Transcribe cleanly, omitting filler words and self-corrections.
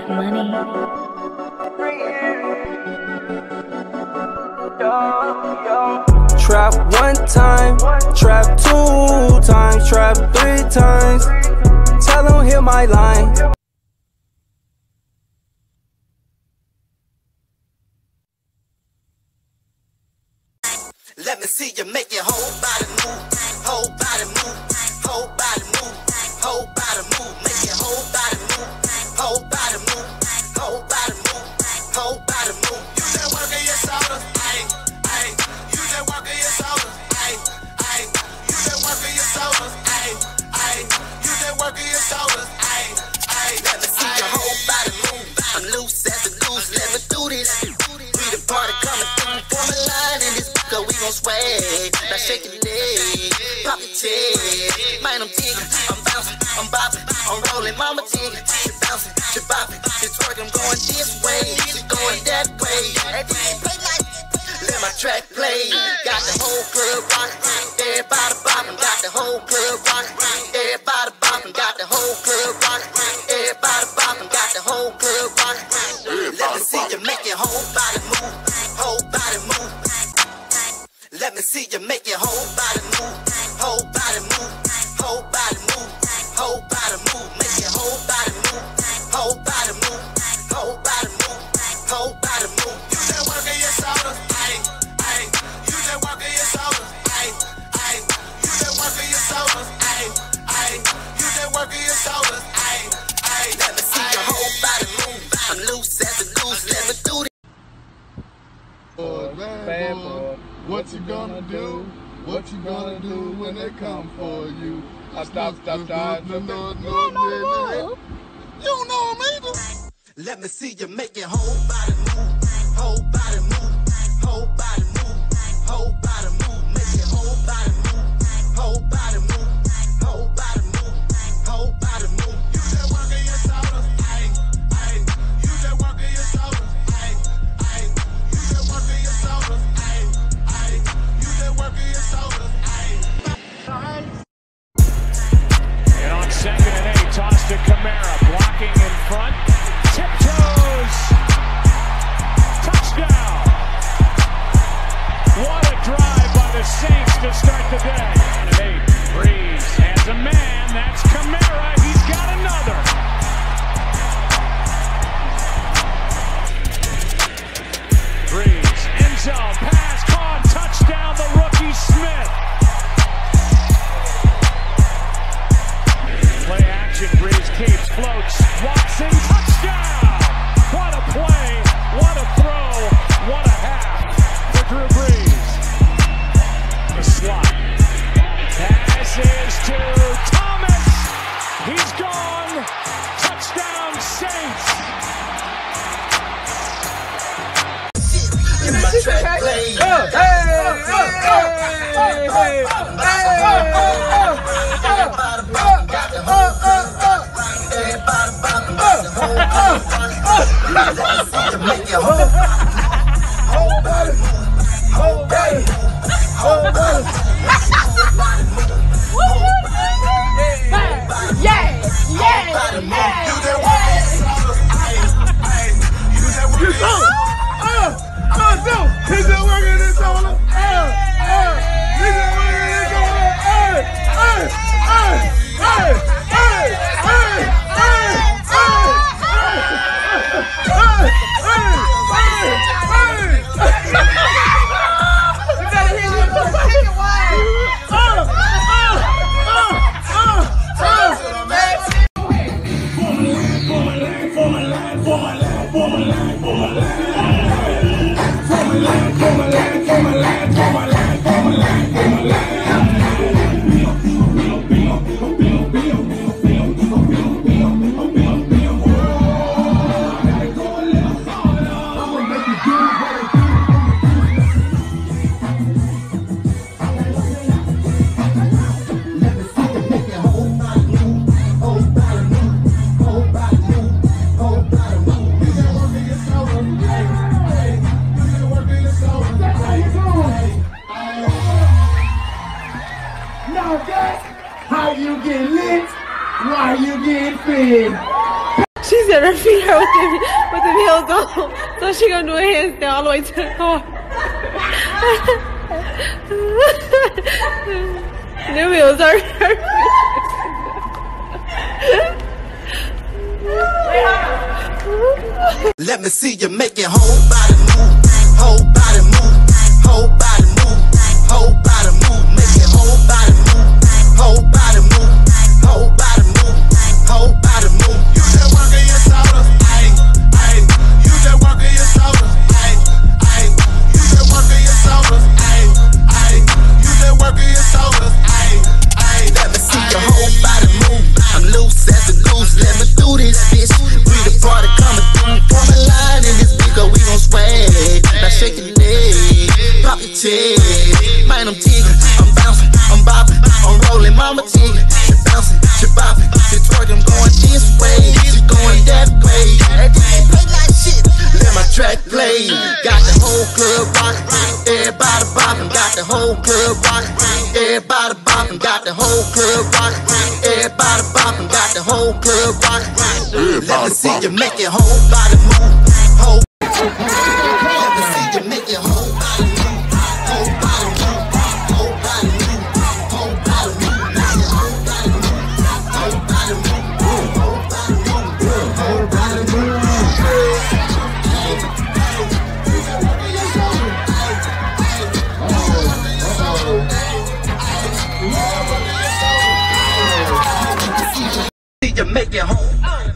that money. Trap one time, trap two times, trap three times. Tell them hear my line. Let me see you make your whole body move, whole body move, whole body move, whole body move, make your whole body move, whole body move, whole body move, whole body move. You just working your shoulders, ayy, ayy. You just working your shoulders, ayy, ayy. You just working your shoulders, ayy, ayy. You just working your shoulders, ayy, ayy. Let me see your whole body move. I'm loose as a loose, let me do this. We the party coming through, form a line in this. We gon' sway, now shake your leg, pop your chest. Man, I'm jigging, I'm bouncing, I'm bopping, I'm rolling, mama jigging. She bouncing, she bopping, she twerking, I'm going this way, she going that way. Let my track play, got the whole club rocking, everybody bopping, got the whole club rocking, everybody bopping, got the whole club rocking, everybody bopping, got the whole club rocking. Let me see you make your whole body move, whole body move. Let me see you make your whole body move, whole body move, whole body move, whole body move, make your whole body move, whole body move, whole body move, whole body move. You just working your shoulders, ayy, ayy. You just working your shoulders, ayy, ayy. You just working your shoulders, ayy, ayy. You just working your shoulders, ayy, ayy. Let me see your whole body move. I'm loose as a loose, let me do this. Bad boy. What you gonna do? What you gonna do when they come for you? Stop. No. You don't know him either. Let me see you make your whole body move, whole body move, whole body move, whole body move, make your whole body move, whole body move, whole body move, whole body move. You just working your shoulders, ayy, ayy. You just working your shoulders, ayy, ayy. You just working your shoulders, ayy, ayy. You just working your shoulders, ayy. And on 2nd and 8, toss to Kamara, blocking in front, tiptoes, touchdown. What a drive by the Saints to start the day. And 8, Breeze has a man, that's Kamara, he's got another. Breeze, end zone, pass, caught, touchdown, the rookie Smith. Play action, Breeze keeps, floats, Watson, touchdown! What a play, what a throw, what a half for Drew Brees. The slot, passes to Thomas, he's gone, touchdown Saints! In my track play, make your whole body, whole body, whole body. Yeah. You that working your shoulders, ayy, ayy. You that working your shoulders. He's just working his shoulder. He's just working his shoulder. You better hear me for the second one. How you get lit? Why you get fed? She said at her feet with the heels on. So she gonna do a handstand all the way to the car. The wheels are her feet. Let me see you make your whole body move, whole body move, whole body move, whole body move, make your whole body move, whole body move, whole body move, whole body move. You just working your shoulders, ayy, ayy. You just working your shoulders, ayy, ayy. You just working your shoulders, ayy, ayy. You just working your shoulders, ayy, ayy. Let me see your whole body move. I'm loose as a goose, let me do this, bitch. We the party coming through. Form a line in this bitch, we gon' sway. Now shake your leg, pop your chest. Man, I'm tiggin', I'm bouncing, I'm bopping, I'm rolling, mama tiggin'. She bouncing, she bopping, she twerking, going this way, she going that way. And they play like shit. Let my track play. Got the whole club rockin', everybody bopping. Got the whole club rockin', everybody bopping. Got the whole club rockin', everybody bopping. Got the whole club rockin'. Let me see you make your whole body move. Whole. Let me see you make your whole body move. Whole body move. Whole body move. Whole body move. Make your whole body move. Whole body move. Whole body move. Whole body move. You make your whole